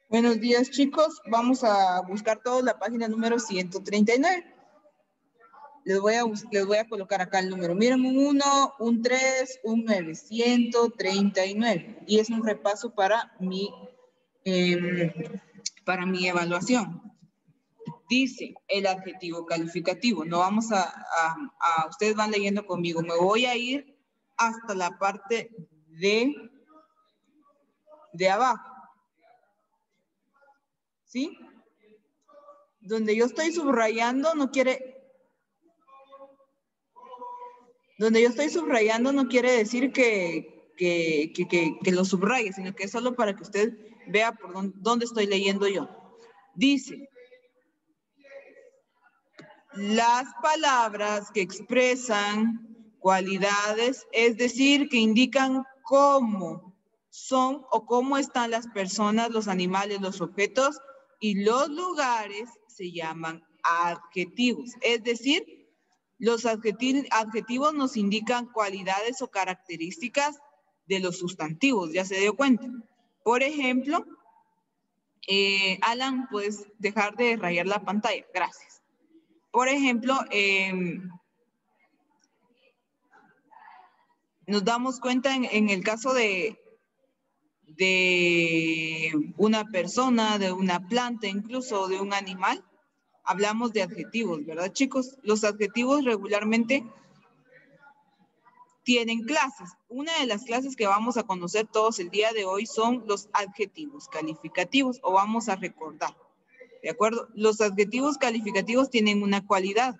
Buenos días, chicos. Vamos a buscar todos la página número 139. Les voy a colocar acá el número. Miren, un 1, un 3, un 9, 139. Y es un repaso para mi evaluación. Dice el adjetivo calificativo. No vamos ustedes van leyendo conmigo. Me voy a ir hasta la parte de abajo. ¿Sí? Donde yo estoy subrayando no quiere decir que lo subraye, sino que es solo para que usted vea por dónde estoy leyendo yo. Dice, las palabras que expresan cualidades, es decir, que indican cómo son o cómo están las personas, los animales, los objetos y los lugares, se llaman adjetivos. Es decir, los adjetivos nos indican cualidades o características de los sustantivos, ¿ya se dio cuenta? Por ejemplo, Alan, puedes dejar de rayar la pantalla, gracias. Por ejemplo, nos damos cuenta en el caso de una persona, de una planta, incluso de un animal, hablamos de adjetivos, ¿verdad, chicos? Los adjetivos regularmente tienen clases. Una de las clases que vamos a conocer todos el día de hoy son los adjetivos calificativos, o vamos a recordar, ¿de acuerdo? Los adjetivos calificativos tienen una cualidad.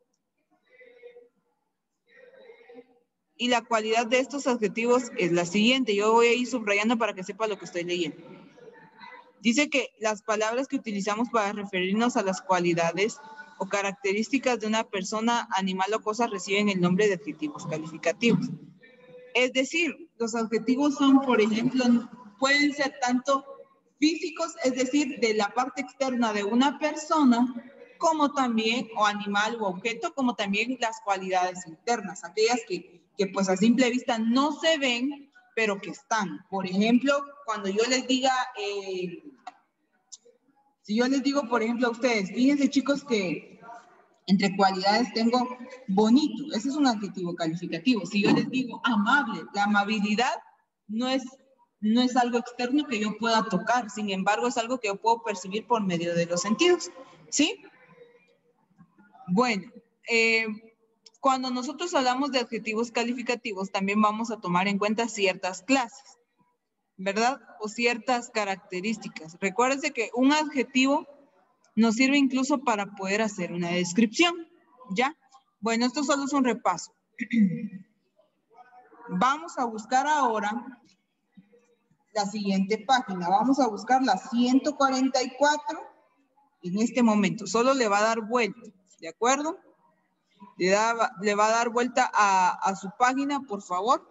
Y la cualidad de estos adjetivos es la siguiente. Yo voy a ir subrayando para que sepa lo que estoy leyendo. Dice que las palabras que utilizamos para referirnos a las cualidades o características de una persona, animal o cosa reciben el nombre de adjetivos calificativos. Es decir, los adjetivos son, por ejemplo, pueden ser tanto físicos, es decir, de la parte externa de una persona, como también, o animal o objeto, como también las cualidades internas, aquellas que pues a simple vista no se ven, pero que están. Por ejemplo, cuando yo les diga, si yo les digo, por ejemplo, a ustedes, fíjense, chicos, que entre cualidades tengo bonito, ese es un adjetivo calificativo. Si yo les digo amable, la amabilidad no es algo externo que yo pueda tocar, sin embargo, es algo que yo puedo percibir por medio de los sentidos, ¿sí? Bueno, cuando nosotros hablamos de adjetivos calificativos, también vamos a tomar en cuenta ciertas clases, ¿verdad? O ciertas características. Recuérdense que un adjetivo nos sirve incluso para poder hacer una descripción, ¿ya? Bueno, esto solo es un repaso. Vamos a buscar ahora la siguiente página. Vamos a buscar la 144 en este momento. Solo le va a dar vuelta, ¿de acuerdo? Le va a dar vuelta a su página, por favor.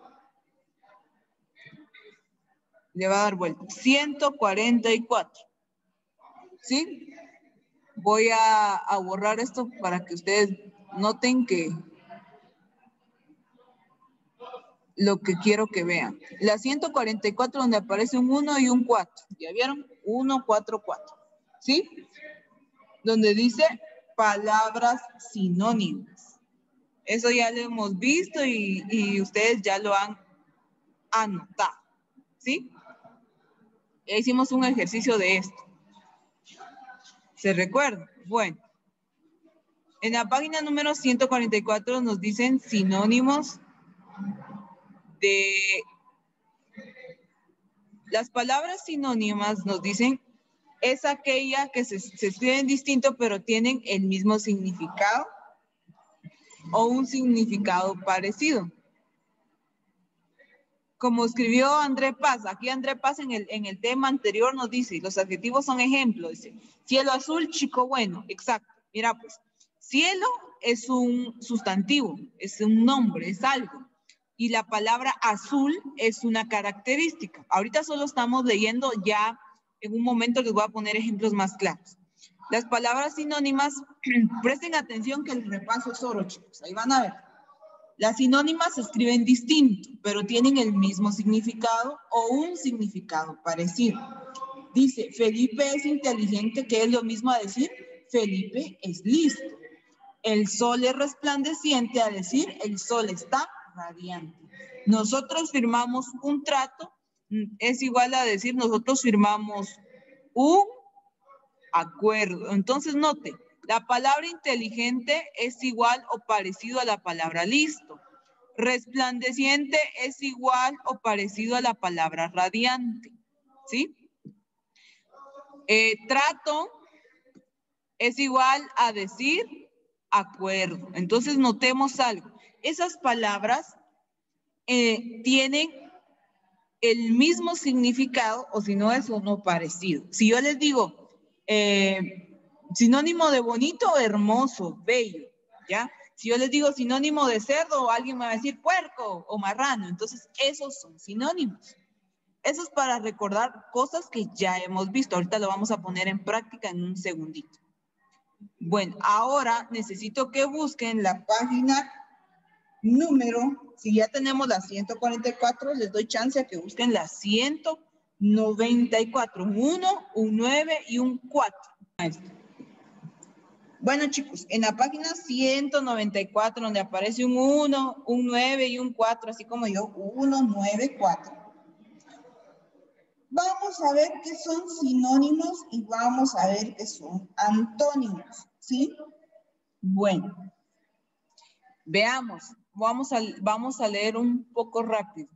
Le va a dar vuelta. 144. ¿Sí? Voy a borrar esto para que ustedes noten que lo que quiero que vean. La 144 donde aparece un 1 y un 4. ¿Ya vieron? 1, 4, 4. ¿Sí? Donde dice palabras sinónimas. Eso ya lo hemos visto y ustedes ya lo han anotado. ¿Sí? Ya hicimos un ejercicio de esto. ¿Se recuerda? Bueno. En la página número 144 nos dicen sinónimos de... Las palabras sinónimas nos dicen es aquella que se escriben distinto pero tienen el mismo significado o un significado parecido. Como escribió André Paz, aquí André Paz en el tema anterior nos dice, los adjetivos son ejemplos, dice, cielo azul, chico bueno, exacto. Mira pues, cielo es un sustantivo, es un nombre, es algo. Y la palabra azul es una característica. Ahorita solo estamos leyendo, ya en un momento les voy a poner ejemplos más claros. Las palabras sinónimas, presten atención que el repaso es oro, chicos, ahí van a ver. Las sinónimas se escriben distinto, pero tienen el mismo significado o un significado parecido. Dice, Felipe es inteligente, que es lo mismo a decir, Felipe es listo. El sol es resplandeciente, a decir, el sol está radiante. Nosotros firmamos un trato, es igual a decir, nosotros firmamos un acuerdo. Entonces, note, la palabra inteligente es igual o parecido a la palabra listo. Resplandeciente es igual o parecido a la palabra radiante. ¿Sí? Trato es igual a decir acuerdo. Entonces, notemos algo. Esas palabras tienen el mismo significado, o si no es uno parecido. Si yo les digo sinónimo de bonito, hermoso, bello, ¿ya? Si yo les digo sinónimo de cerdo, alguien me va a decir puerco o marrano. Entonces, esos son sinónimos. Eso es para recordar cosas que ya hemos visto. Ahorita lo vamos a poner en práctica en un segundito. Bueno, ahora necesito que busquen la página número, si ya tenemos la 144, les doy chance a que busquen la 194, un 1, un 9 y un 4. Bueno, chicos, en la página 194, donde aparece un 1, un 9 y un 4, así como yo, 1, 9, 4. Vamos a ver qué son sinónimos y vamos a ver qué son antónimos, ¿sí? Bueno, veamos, vamos a leer un poco rápido.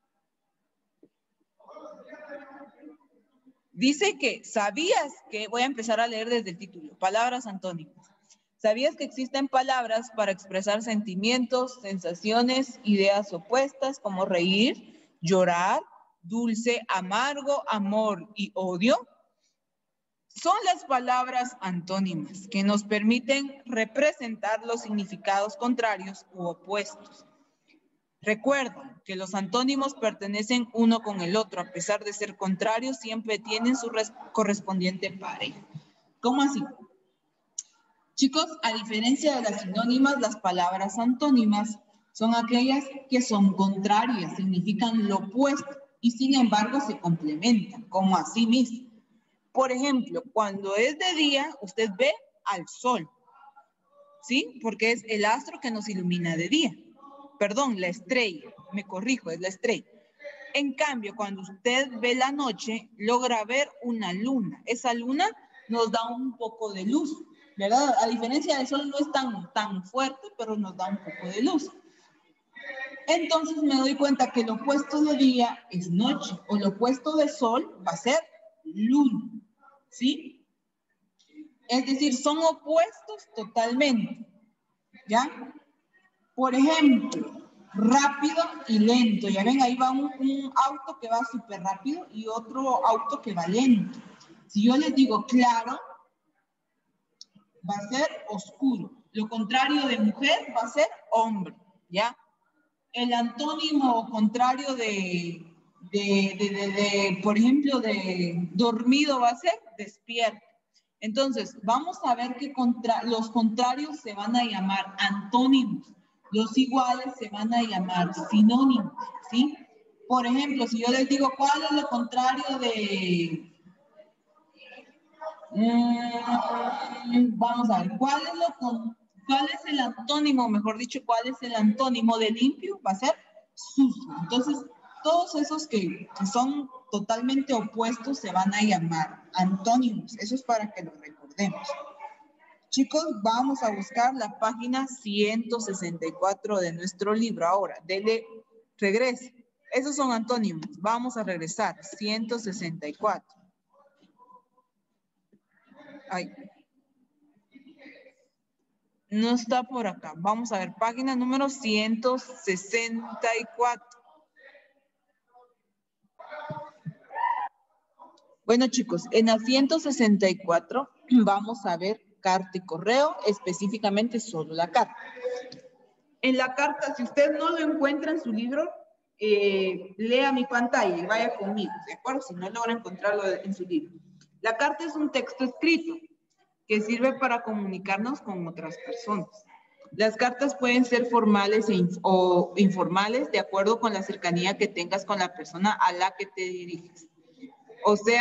Dice que, ¿sabías que? Voy a empezar a leer desde el título, palabras antónimas. ¿Sabías que existen palabras para expresar sentimientos, sensaciones, ideas opuestas, como reír, llorar, dulce, amargo, amor y odio? Son las palabras antónimas que nos permiten representar los significados contrarios u opuestos. Recuerda que los antónimos pertenecen uno con el otro, a pesar de ser contrarios, siempre tienen su correspondiente pareja. ¿Cómo así? Chicos, a diferencia de las sinónimas, las palabras antónimas son aquellas que son contrarias, significan lo opuesto y sin embargo se complementan, como así mismo. Por ejemplo, cuando es de día, usted ve al sol, ¿sí? Porque es el astro que nos ilumina de día. Perdón, la estrella, me corrijo, es la estrella. En cambio, cuando usted ve la noche, logra ver una luna. Esa luna nos da un poco de luz, ¿verdad? A diferencia del sol no es tan fuerte, pero nos da un poco de luz. Entonces me doy cuenta que lo opuesto de día es noche, o lo opuesto de sol va a ser luna, ¿sí? Es decir, son opuestos totalmente, ¿ya? Por ejemplo, rápido y lento. Ya ven, ahí va un auto que va súper rápido y otro auto que va lento. Si yo les digo claro, va a ser oscuro. Lo contrario de mujer va a ser hombre, ¿ya? El antónimo contrario por ejemplo, de dormido va a ser despierto. Entonces, vamos a ver que los contrarios se van a llamar antónimos. Los iguales se van a llamar sinónimos, ¿sí? Por ejemplo, si yo les digo, ¿cuál es lo contrario de... vamos a ver, ¿cuál es el antónimo, mejor dicho, cuál es el antónimo de limpio? Va a ser sucio. Entonces, todos esos que son totalmente opuestos se van a llamar antónimos. Eso es para que lo recordemos. Chicos, vamos a buscar la página 164 de nuestro libro. Ahora, dele regrese. Esos son antónimos. Vamos a regresar. 164. Ay. No está por acá. Vamos a ver, página número 164. Bueno, chicos, en la 164 vamos a ver carta y correo, específicamente solo la carta. En la carta, si usted no lo encuentra en su libro, lea mi pantalla y vaya conmigo, ¿de acuerdo? Si no logra encontrarlo en su libro. La carta es un texto escrito que sirve para comunicarnos con otras personas. Las cartas pueden ser formales o informales de acuerdo con la cercanía que tengas con la persona a la que te diriges. O sea,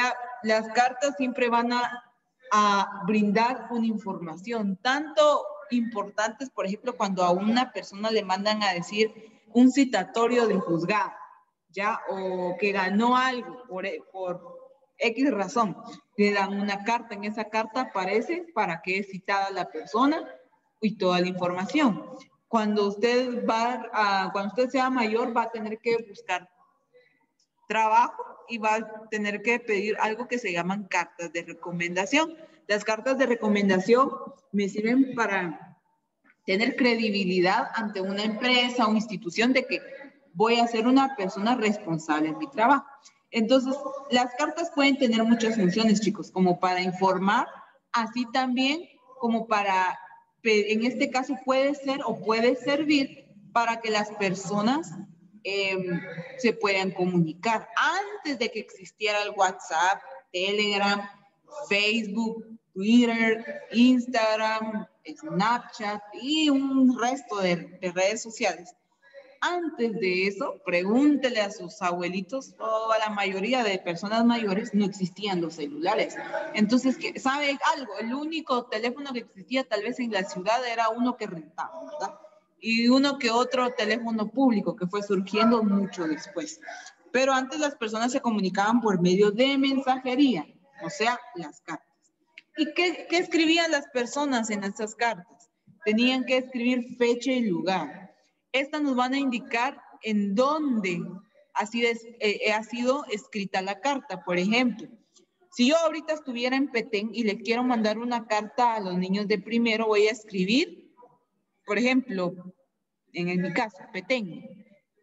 las cartas siempre van a brindar una información, tanto importantes, por ejemplo, cuando a una persona le mandan a decir un citatorio del juzgado, ¿ya? O que ganó algo por X razón, le dan una carta, en esa carta aparece para qué es citada la persona y toda la información. Cuando usted cuando usted sea mayor, va a tener que buscar trabajo y va a tener que pedir algo que se llaman cartas de recomendación. Las cartas de recomendación me sirven para tener credibilidad ante una empresa o institución de que voy a ser una persona responsable en mi trabajo. Entonces, las cartas pueden tener muchas funciones, chicos, como para informar, así también como para, en este caso puede ser o puede servir para que las personas se puedan comunicar. Antes de que existiera el WhatsApp, Telegram, Facebook, Twitter, Instagram, Snapchat y un resto de redes sociales. Antes de eso, pregúntele a sus abuelitos o a la mayoría de personas mayores, no existían los celulares. Entonces, ¿sabe algo? El único teléfono que existía tal vez en la ciudad era uno que rentaba, ¿verdad? Y uno que otro teléfono público que fue surgiendo mucho después. Pero antes las personas se comunicaban por medio de mensajería, o sea, las cartas. ¿Y qué escribían las personas en esas cartas? Tenían que escribir fecha y lugar. Estas nos van a indicar en dónde ha sido escrita la carta. Por ejemplo, si yo ahorita estuviera en Petén y le quiero mandar una carta a los niños de primero, voy a escribir, por ejemplo, en mi caso, Petén,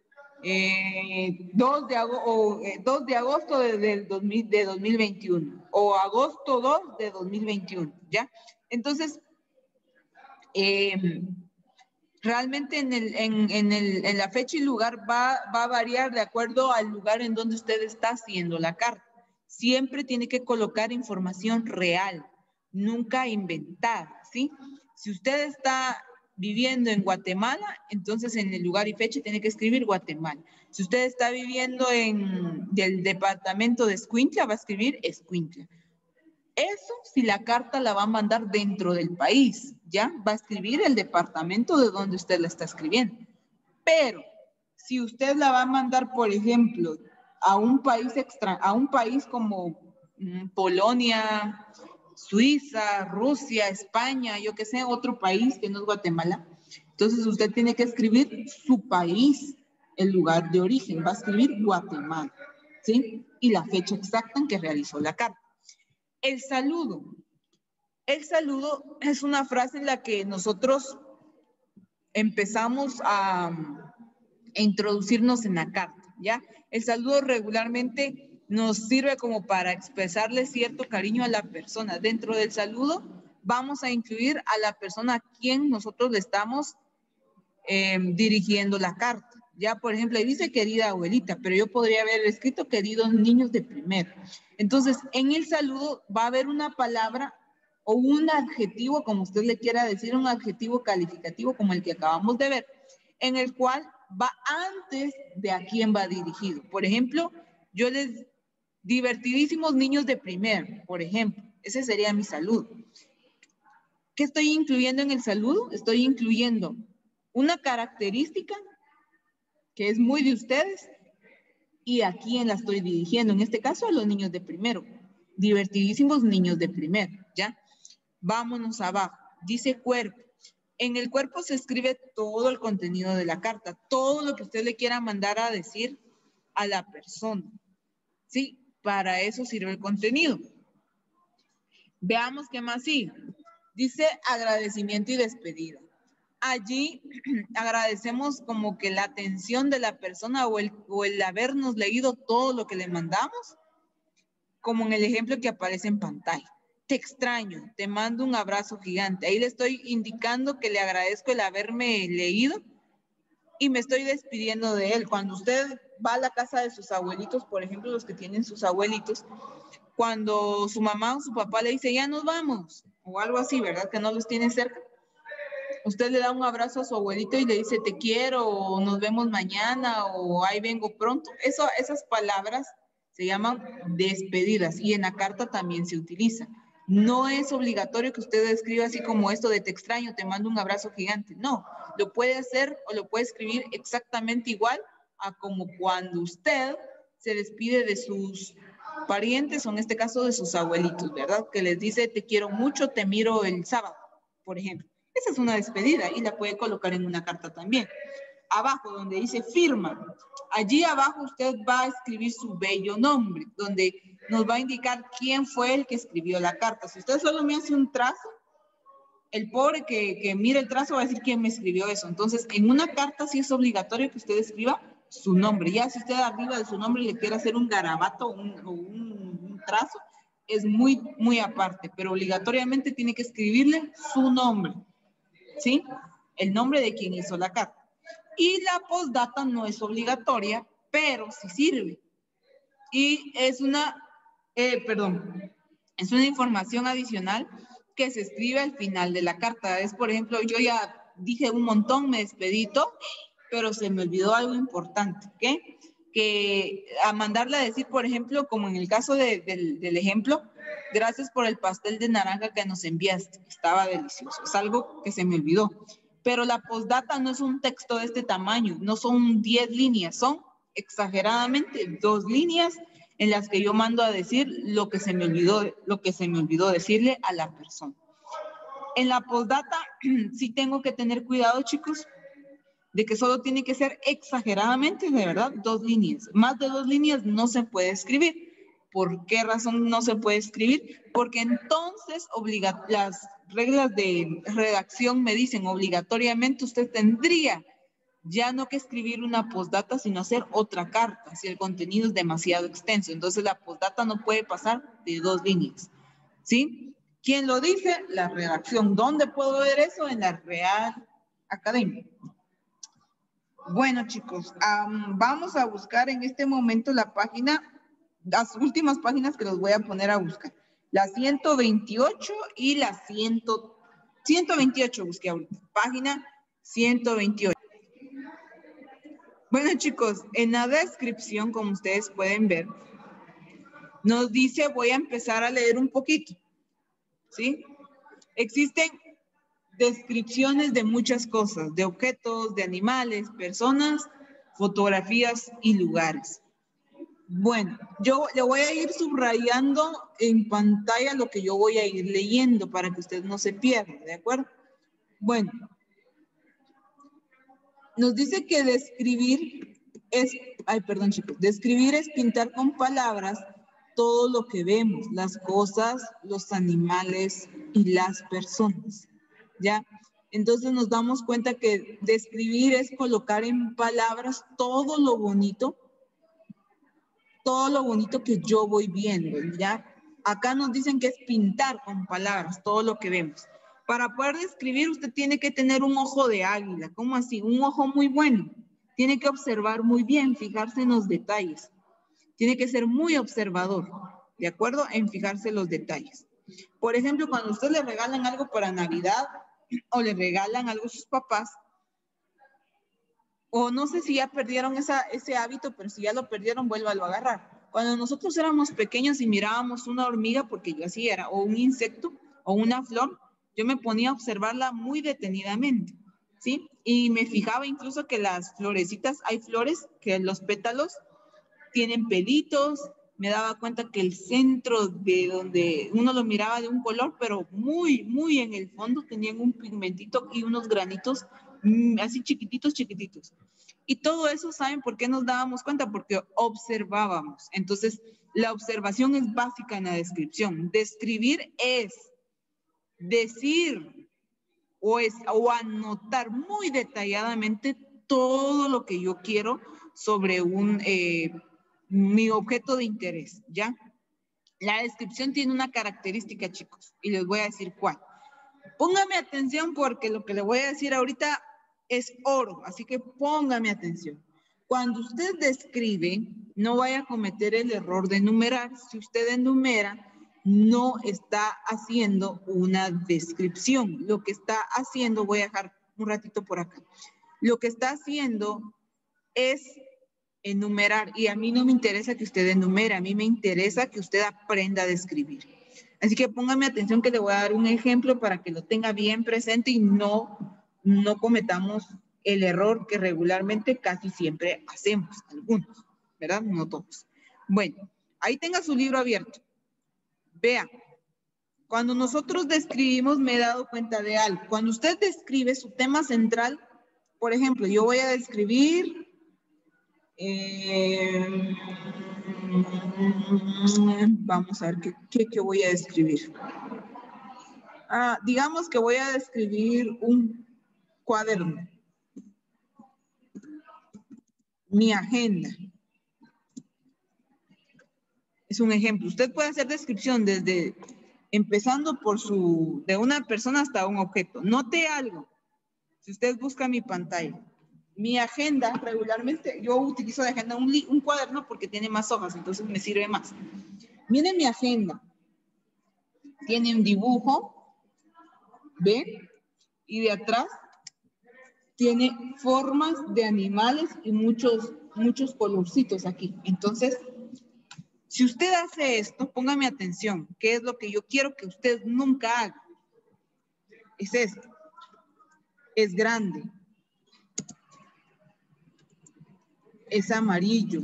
2 de agosto de 2021 o agosto 2 de 2021, ¿ya? Entonces, realmente en la fecha y lugar va a variar de acuerdo al lugar en donde usted está haciendo la carta. Siempre tiene que colocar información real, nunca inventada, ¿sí? Si usted está viviendo en Guatemala, entonces en el lugar y fecha tiene que escribir Guatemala. Si usted está viviendo en el departamento de Escuintla, va a escribir Escuintla. Eso si la carta la va a mandar dentro del país, ¿ya? Va a escribir el departamento de donde usted la está escribiendo. Pero si usted la va a mandar, por ejemplo, a un país como Polonia, Suiza, Rusia, España, yo que sé, otro país que no es Guatemala, entonces usted tiene que escribir su país, el lugar de origen, va a escribir Guatemala, ¿sí? Y la fecha exacta en que realizó la carta. El saludo. El saludo es una frase en la que nosotros empezamos a introducirnos en la carta, ¿ya? El saludo regularmente nos sirve como para expresarle cierto cariño a la persona. Dentro del saludo vamos a incluir a la persona a quien nosotros le estamos dirigiendo la carta. Ya, por ejemplo, ahí dice querida abuelita, pero yo podría haber escrito queridos niños de primero. Entonces, en el saludo va a haber una palabra o un adjetivo, como usted le quiera decir, un adjetivo calificativo como el que acabamos de ver, en el cual va antes de a quién va dirigido. Por ejemplo, yo les divertidísimos niños de primero, por ejemplo, ese sería mi saludo. ¿Qué estoy incluyendo en el saludo? Estoy incluyendo una característica que es muy de ustedes y a quién la estoy dirigiendo. En este caso, a los niños de primero. Divertidísimos niños de primero, ¿ya? Vámonos abajo. Dice cuerpo. En el cuerpo se escribe todo el contenido de la carta, todo lo que usted le quiera mandar a decir a la persona. ¿Sí? Para eso sirve el contenido. Veamos qué más sigue. Dice agradecimiento y despedida. Allí agradecemos como que la atención de la persona o el habernos leído todo lo que le mandamos, como en el ejemplo que aparece en pantalla. Te extraño, te mando un abrazo gigante. Ahí le estoy indicando que le agradezco el haberme leído y me estoy despidiendo de él. Cuando usted va a la casa de sus abuelitos, por ejemplo, los que tienen sus abuelitos, cuando su mamá o su papá le dice, ya nos vamos, o algo así, ¿verdad? Que no los tiene cerca. Usted le da un abrazo a su abuelito y le dice, te quiero, o nos vemos mañana, o ahí vengo pronto. Esas palabras Se llaman despedidas y en la carta también se utiliza. No es obligatorio que usted escriba así como esto de te extraño, te mando un abrazo gigante. No, lo puede hacer o lo puede escribir exactamente igual a como cuando usted se despide de sus parientes o en este caso de sus abuelitos, ¿verdad? Que les dice te quiero mucho, te miro el sábado, por ejemplo. Esa es una despedida y la puede colocar en una carta también. Abajo, donde dice firma, allí abajo usted va a escribir su bello nombre, donde nos va a indicar quién fue el que escribió la carta. Si usted solo me hace un trazo, el pobre que mire el trazo va a decir quién me escribió eso. Entonces, en una carta sí es obligatorio que usted escriba su nombre. Ya si usted arriba de su nombre le quiere hacer un garabato o un trazo, es muy, muy aparte, pero obligatoriamente tiene que escribirle su nombre, ¿sí? El nombre de quien hizo la carta. Y la postdata no es obligatoria, pero sí sirve. Y es es una información adicional que se escribe al final de la carta. Es, por ejemplo, yo ya dije un montón, me despedí todo, pero se me olvidó algo importante, ¿qué? Que a mandarle a decir, por ejemplo, como en el caso del ejemplo, gracias por el pastel de naranja que nos enviaste, estaba delicioso. Es algo que se me olvidó. Pero la postdata no es un texto de este tamaño, no son 10 líneas, son exageradamente 2 líneas en las que yo mando a decir lo que se me olvidó decirle a la persona. En la postdata sí tengo que tener cuidado, chicos, de que solo tiene que ser exageradamente, de verdad, 2 líneas. Más de 2 líneas no se puede escribir. ¿Por qué razón no se puede escribir? Porque entonces las reglas de redacción me dicen obligatoriamente usted tendría ya no que escribir una postdata, sino hacer otra carta, si el contenido es demasiado extenso. Entonces la postdata no puede pasar de 2 líneas, ¿sí? ¿Quién lo dice? La redacción. ¿Dónde puedo ver eso? En la Real Academia. Bueno, chicos, vamos a buscar en este momento la página, las últimas páginas que los voy a poner a buscar. La 128 y la 128 busqué ahorita. Página 128. Bueno, chicos, en la descripción, como ustedes pueden ver, nos dice, voy a empezar a leer un poquito, ¿sí? Existen descripciones de muchas cosas, de objetos, de animales, personas, fotografías y lugares. Bueno, yo le voy a ir subrayando en pantalla lo que yo voy a ir leyendo para que usted no se pierda, ¿de acuerdo? Bueno, nos dice que describir es pintar con palabras todo lo que vemos, las cosas, los animales y las personas, ¿ya? Entonces nos damos cuenta que describir es colocar en palabras todo lo bonito que yo voy viendo, ¿ya? Acá nos dicen que es pintar con palabras todo lo que vemos. Para poder describir usted tiene que tener un ojo de águila. ¿Cómo así? Un ojo muy bueno. Tiene que observar muy bien, fijarse en los detalles. Tiene que ser muy observador, ¿de acuerdo? En fijarse en los detalles. Por ejemplo, cuando usted le regalan algo para Navidad o le regalan algo a sus papás, o no sé si ya perdieron ese hábito, pero si ya lo perdieron, vuélvalo a agarrar. Cuando nosotros éramos pequeños y mirábamos una hormiga, porque yo así era, o un insecto, o una flor, yo me ponía a observarla muy detenidamente, ¿sí? Y me fijaba incluso que las florecitas, hay flores que los pétalos tienen pelitos, me daba cuenta que el centro de donde uno lo miraba de un color, pero muy, muy en el fondo tenían un pigmentito y unos granitos así chiquititos, chiquititos. Y todo eso, ¿saben por qué nos dábamos cuenta? Porque observábamos. Entonces, la observación es básica en la descripción. Describir es decir o anotar muy detalladamente todo lo que yo quiero sobre mi objeto de interés, ¿ya? La descripción tiene una característica, chicos, y les voy a decir cuál. Póngame atención porque lo que le voy a decir ahorita es oro, así que póngame atención. Cuando usted describe, no vaya a cometer el error de enumerar. Si usted enumera, no está haciendo una descripción. Lo que está haciendo, voy a dejar un ratito por acá. Lo que está haciendo es Enumerar. Y a mí no me interesa que usted enumere, a mí me interesa que usted aprenda a describir. Así que póngame atención que le voy a dar un ejemplo para que lo tenga bien presente y no cometamos el error que regularmente casi siempre hacemos, algunos, ¿verdad? No todos. Bueno, ahí tenga su libro abierto. Vea, cuando nosotros describimos me he dado cuenta de algo. Cuando usted describe su tema central, por ejemplo, yo voy a describir... vamos a ver qué voy a describir. Digamos que voy a describir un cuaderno. Mi agenda. Es un ejemplo. Usted puede hacer descripción desde empezando por de una persona hasta un objeto. Note algo. Si usted busca mi pantalla. Mi agenda, regularmente, yo utilizo de agenda un cuaderno porque tiene más hojas, entonces me sirve más. Miren mi agenda. Tiene un dibujo, ¿ven? Y de atrás tiene formas de animales y muchos colorcitos aquí. Entonces, si usted hace esto, póngame atención, ¿qué es lo que yo quiero que usted nunca haga? Es esto. Es grande. Es amarillo.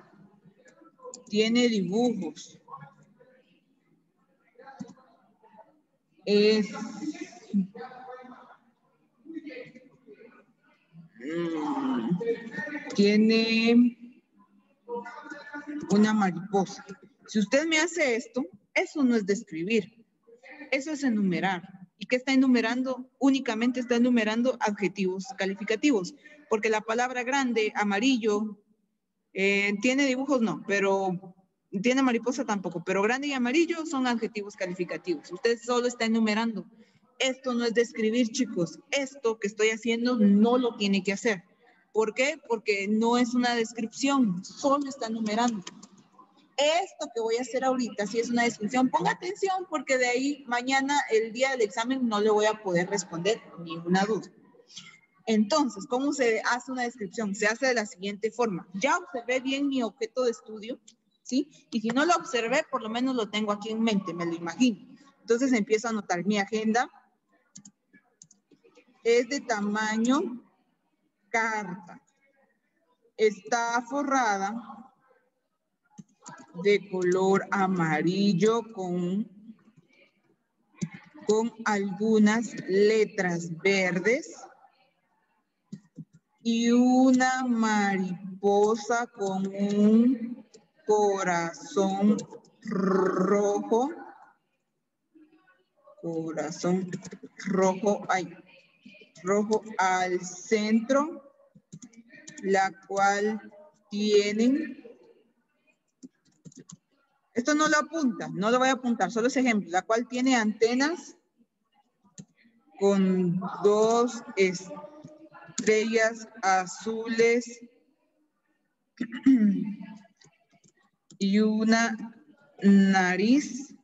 Tiene dibujos. Tiene una mariposa. Si usted me hace esto, eso no es describir. Eso es enumerar. ¿Y qué está enumerando? Únicamente está enumerando adjetivos calificativos. Porque la palabra grande, amarillo, tiene dibujos, no, pero tiene mariposa tampoco. Pero grande y amarillo son adjetivos calificativos. Usted solo está enumerando. Esto no es describir, chicos. Esto que estoy haciendo no lo tiene que hacer. ¿Por qué? Porque no es una descripción, solo está enumerando. Esto que voy a hacer ahorita sí es una descripción. Ponga atención porque de ahí mañana, el día del examen, no le voy a poder responder ninguna duda. Entonces, ¿cómo se hace una descripción? Se hace de la siguiente forma. Ya observé bien mi objeto de estudio, ¿sí? Y si no lo observé, por lo menos lo tengo aquí en mente, me lo imagino. Entonces empiezo a anotar mi agenda. Es de tamaño carta. Está forrada de color amarillo con algunas letras verdes y una mariposa con un corazón rojo. Corazón rojo, rojo al centro, la cual tienen... Esto no lo apunta, no lo voy a apuntar, solo es ejemplo. La cual tiene antenas con 2 estrellas azules y una nariz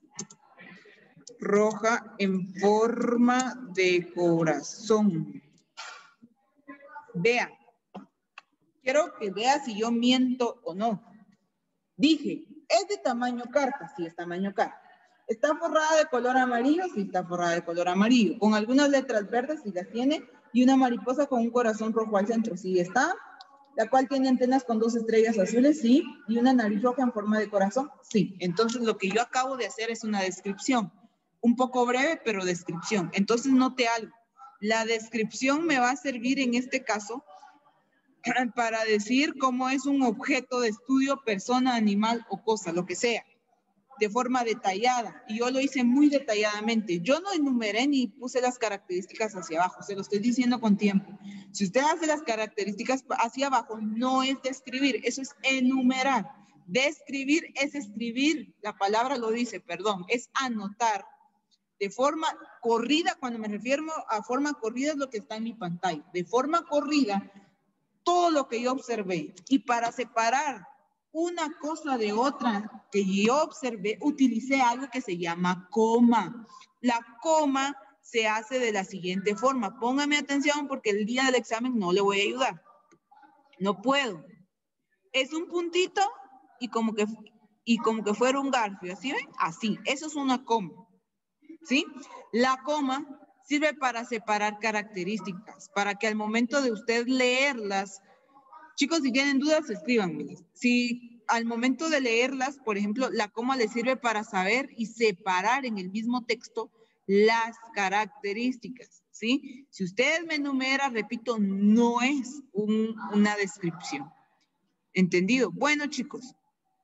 roja en forma de corazón. Vea, quiero que vea si yo miento o no. Dije, es de tamaño carta, sí es tamaño carta. ¿Está forrada de color amarillo? Sí está forrada de color amarillo. Con algunas letras verdes, sí las tiene. Y una mariposa con un corazón rojo al centro, sí está. La cual tiene antenas con 2 estrellas azules, sí. Y una nariz roja en forma de corazón, sí. Entonces lo que yo acabo de hacer es una descripción. Un poco breve, pero descripción. Entonces note algo. La descripción me va a servir en este caso para decir cómo es un objeto de estudio, persona, animal o cosa, lo que sea, de forma detallada. Y yo lo hice muy detalladamente. Yo no enumeré ni puse las características hacia abajo, se lo estoy diciendo con tiempo. Si usted hace las características hacia abajo, no es describir, eso es enumerar. Describir es escribir, la palabra lo dice, perdón, es anotar de forma corrida. Cuando me refiero a forma corrida es lo que está en mi pantalla. De forma corrida, todo lo que yo observé. Y para separar una cosa de otra que yo observé, utilicé algo que se llama coma. La coma se hace de la siguiente forma. Póngame atención porque el día del examen no le voy a ayudar. No puedo. Es un puntito y como que fuera un garfio, ¿sí ven? Así, eso es una coma, ¿sí? La coma sirve para separar características, para que al momento de usted leerlas, chicos, si tienen dudas, escríbanme. Si al momento de leerlas, por ejemplo, la coma le sirve para saber y separar en el mismo texto las características, ¿sí? Si ustedes me enumeran, repito, no es una descripción. ¿Entendido? Bueno, chicos,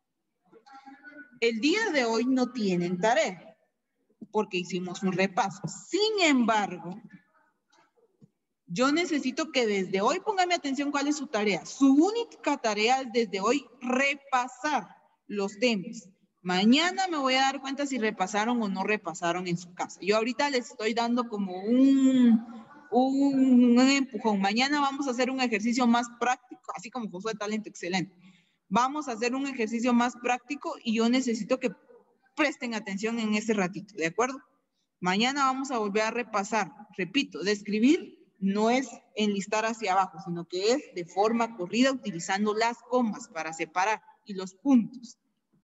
el día de hoy no tienen tarea porque hicimos un repaso. Sin embargo, yo necesito que desde hoy, póngame atención cuál es su tarea. Su única tarea es desde hoy repasar los temas. Mañana me voy a dar cuenta si repasaron o no repasaron en su casa. Yo ahorita les estoy dando como un empujón. Mañana vamos a hacer un ejercicio más práctico, así como Josué Talento, excelente. Vamos a hacer un ejercicio más práctico y yo necesito que presten atención en ese ratito, ¿de acuerdo? Mañana vamos a volver a repasar. Repito, describir no es enlistar hacia abajo, sino que es de forma corrida utilizando las comas para separar y los puntos.